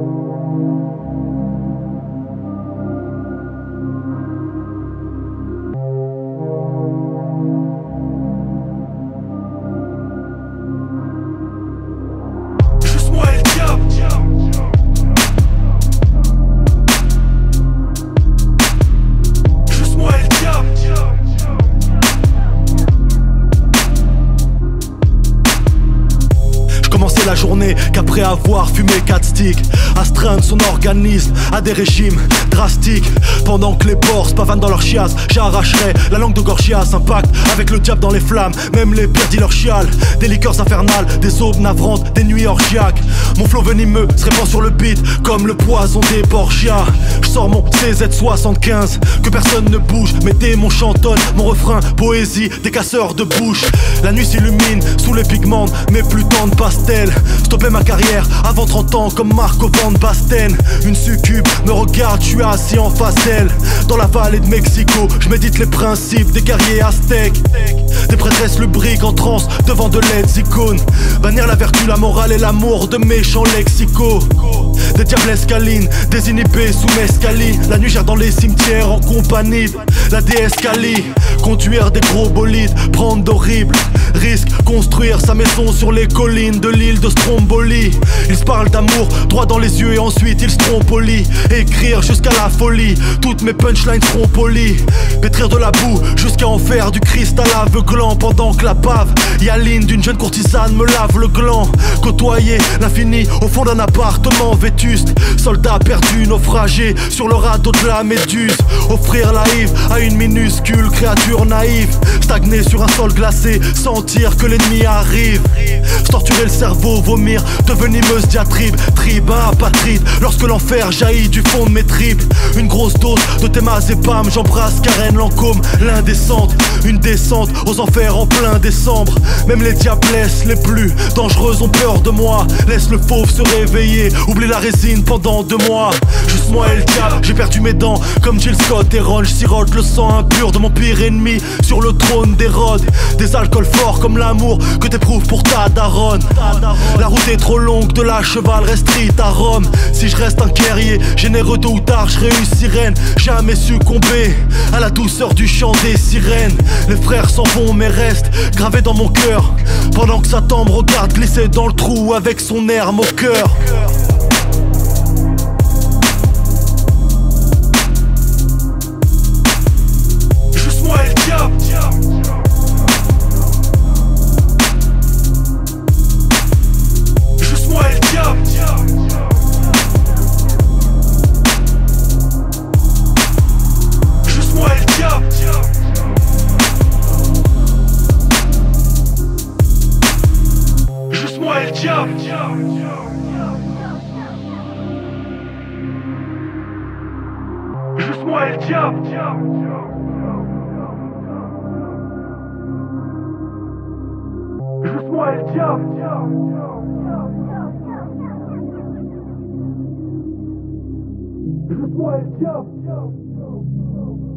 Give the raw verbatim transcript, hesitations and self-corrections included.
La journée qu'après avoir fumé quatre sticks, astreindre son organisme à des régimes drastiques. Pendant que les porcs se pavanent dans leur chiasse, j'arracherai la langue de Gorgias. Un pacte avec le diable dans les flammes, même les pires dealers chialent. Des liqueurs infernales, des aubes navrantes, des nuits orgiaques. Mon flow venimeux se répand sur le beat comme le poison des Borgia. Je sors mon C Z soixante-quinze, que personne ne bouge. Mes démons chantonnent mon refrain, poésie des casseurs de bouche. La nuit s'illumine sous les pigments, mais plus tant de pastel. Stopper ma carrière avant trente ans comme Marco Van Basten. Une succube me regarde, je suis assis en face d'elle. Dans la vallée de Mexico, je médite les principes des guerriers aztèques. Des prêtresses lubriques en transe devant de laides icônes. Bannir la vertu, la morale et l'amour de méchants lexicaux. Des diablesses câlines, désinhibés sous mescaline. La nuit gère dans les cimetières en compagnie de la déesse Kali. Conduire des gros bolides, prendre d'horribles risques. Construire sa maison sur les collines de l'île de Stromboli. Ils se parlent d'amour droit dans les yeux et ensuite ils se trompolient. Écrire jusqu'à la folie, toutes mes punchlines seront polies. Pétrir de la boue jusqu'à en faire du cristal aveuglant. Pendant que la bave hyaline d'une jeune courtisane me lave le gland. Côtoyer l'infini au fond d'un appartement vétuste. Soldats perdus, naufragés sur le radeau de la méduse. Offrir la hive à une minuscule créature naïve. Stagner sur un sol glacé, sentir que l'ennemi arrive. Se torturer le cerveau, vomir de venimeuses diatribes. Tribun apatride, lorsque l'enfer jaillit du fond de mes tripes. Une grosse dose de Temazepam, j'embrasse Karen Lancôme, l'indécente. Une descente aux enfers en plein décembre. Même les diablesses les plus dangereuses ont peur de moi. Laisse le fauve se réveiller, oublie la résine pendant deux mois. Juste moi et le diable, j'ai perdu mes dents comme Jill Scott et Ron. Je sirote le sang impur de mon pire ennemi sur le trône d'Hérode. Des alcools forts comme l'amour que t'éprouves pour ta daronne. La route est trop longue, de la chevalerie street à Rome. Si je reste un guerrier, généreux tôt ou tard, je réussirai. Jamais succomber à la douceur du chant des sirènes. Les frères s'en vont mais restent gravés dans mon cœur. Pendant que Satan me regarde glisser dans le trou avec son air moqueur. Juste moi et le diable. Juste moi et le diable. Juste moi et le diable. Juste moi et le diable. Juste moi et le diable. Juste moi et le diable. Juste moi et le diable.